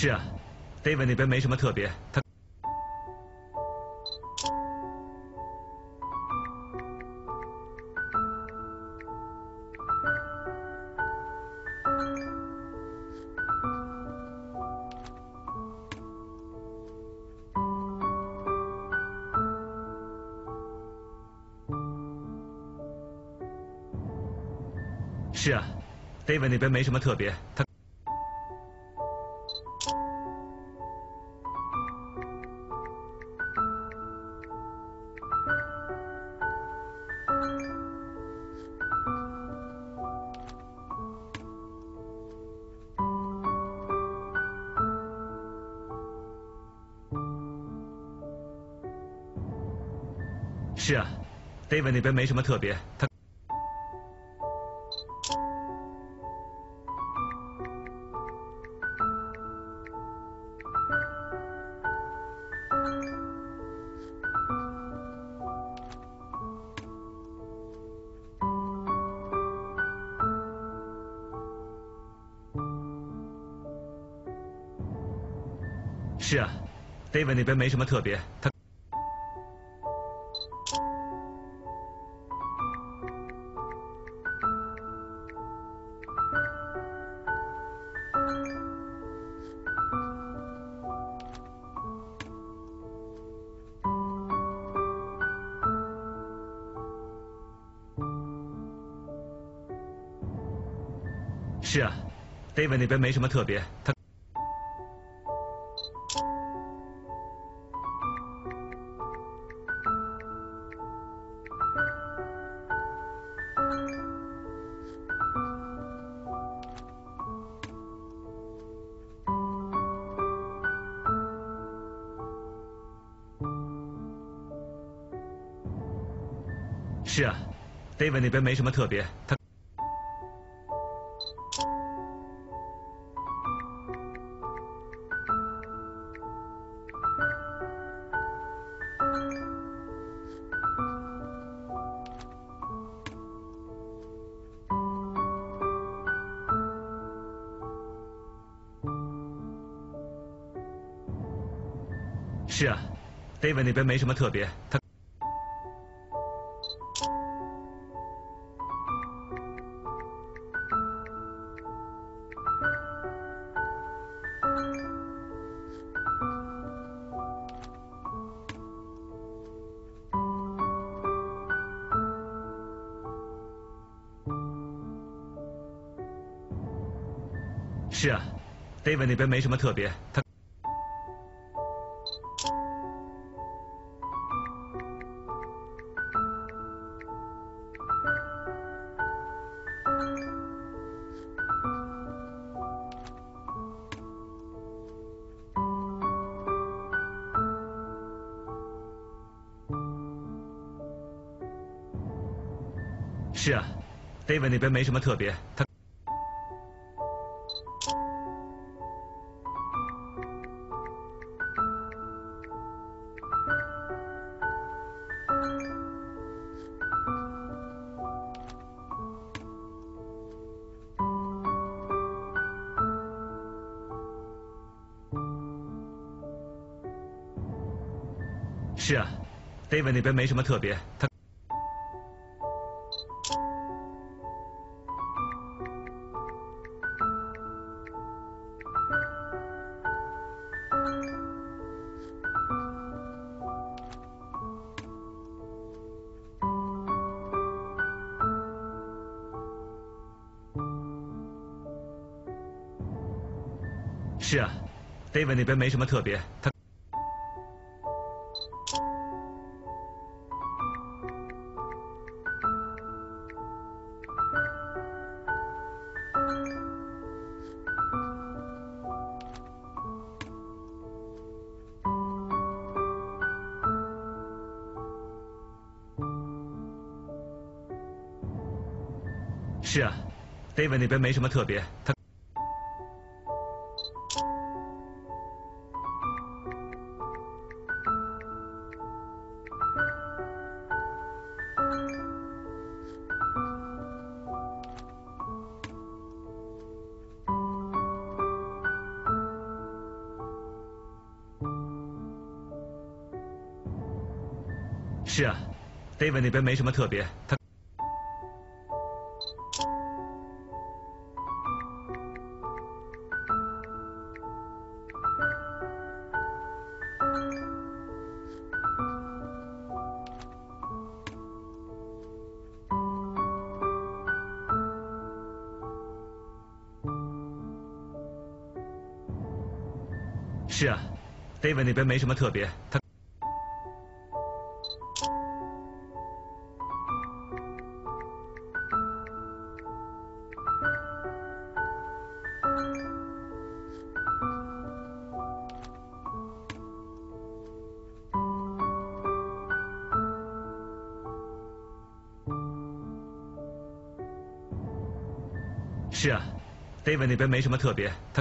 是啊，David 那边没什么特别，他是啊，David 那边没什么特别，他是啊，David 那边没什么特别，他是啊，David 那边没什么特别，他是啊，David 那边没什么特别，他是啊，David 那边没什么特别，他是啊，David 那边没什么特别，他是啊，David 那边没什么特别，他是啊，David 那边没什么特别，他是啊，David 那边没什么特别，他是啊，David 那边没什么特别，他是啊，David 那边没什么特别，他是啊，David 那边没什么特别，他。是啊，David 那边没什么特别，他。是啊，David 那边没什么特别，他。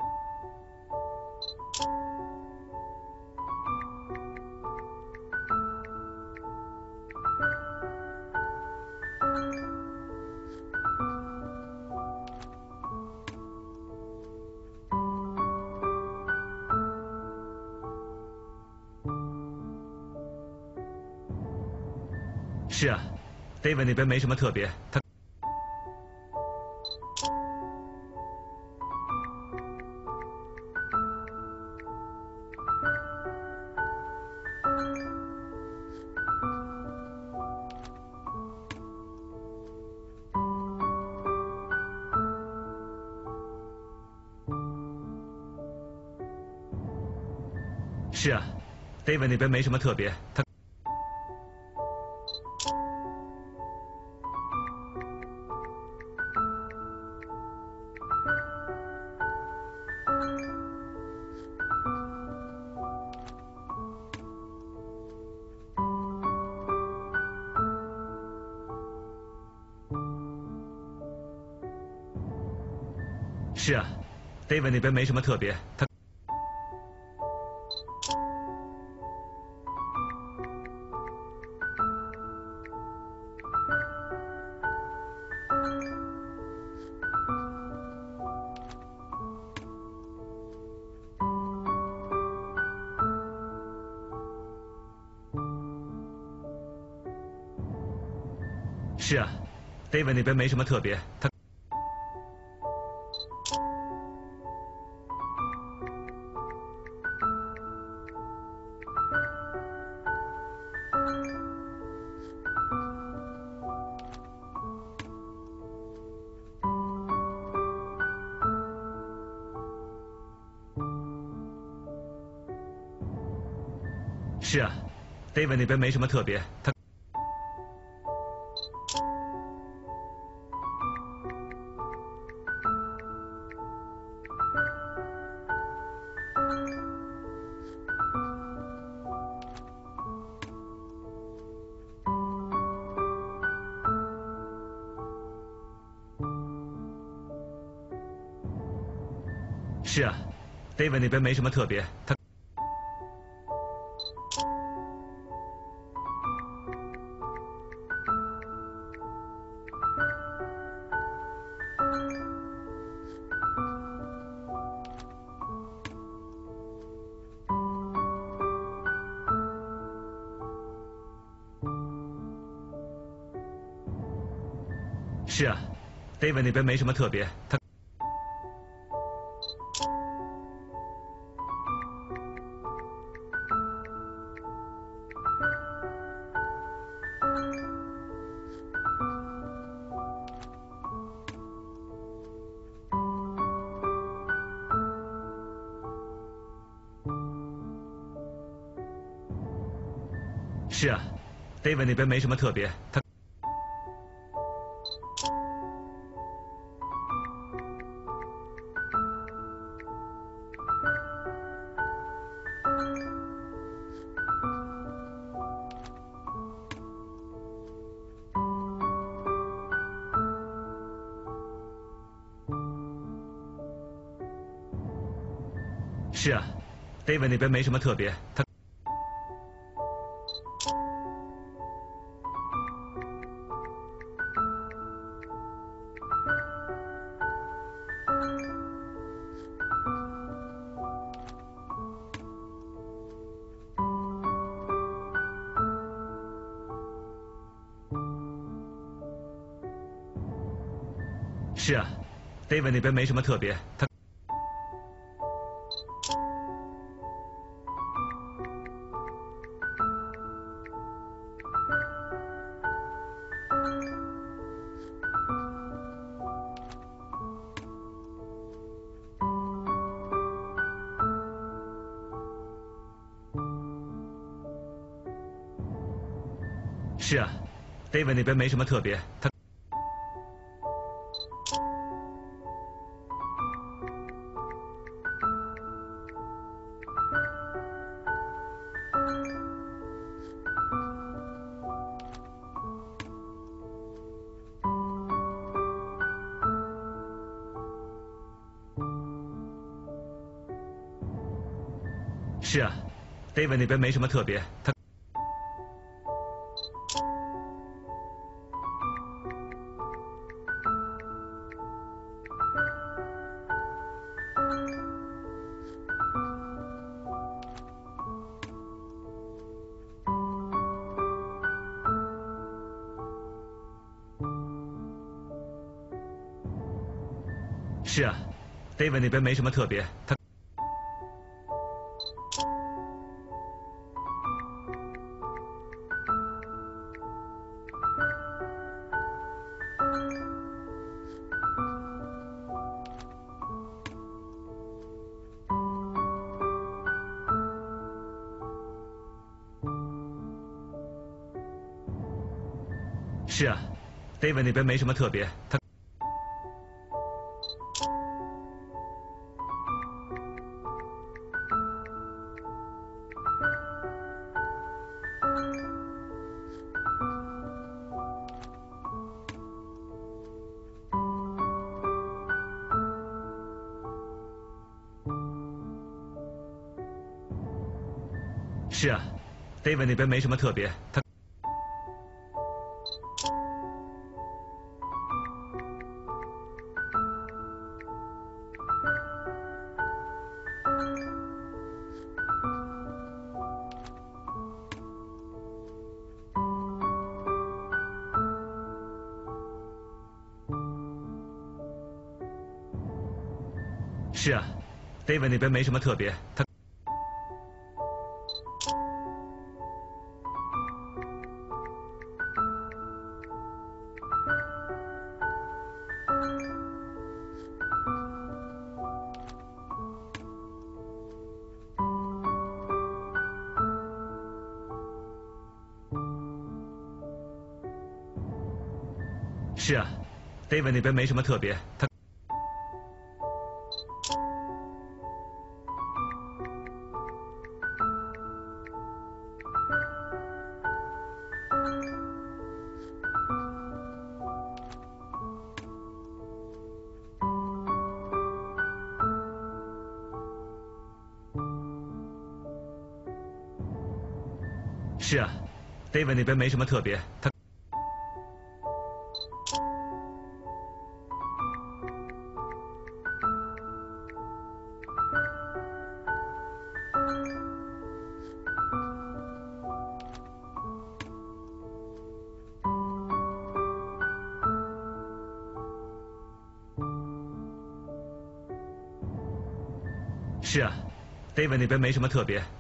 是啊，David 那边没什么特别，他。是啊，David 那边没什么特别，他。是啊，David 那边没什么特别，他。是啊，David 那边没什么特别，他。是啊，David 那边没什么特别，他。是啊，David 那边没什么特别，他。是啊，David 那边没什么特别，他。是啊，David 那边没什么特别，他。是啊，David 那边没什么特别，他。 是啊，David 那边没什么特别，他。是啊，David 那边没什么特别，他。是啊，David 那边没什么特别，他。是啊，David 那边没什么特别，他。是啊，David 那边没什么特别，他。是啊，David 那边没什么特别，他。是啊，David 那边没什么特别，他。是啊，David 那边没什么特别，他。是啊，David 那边没什么特别，他。是啊，David 那边没什么特别，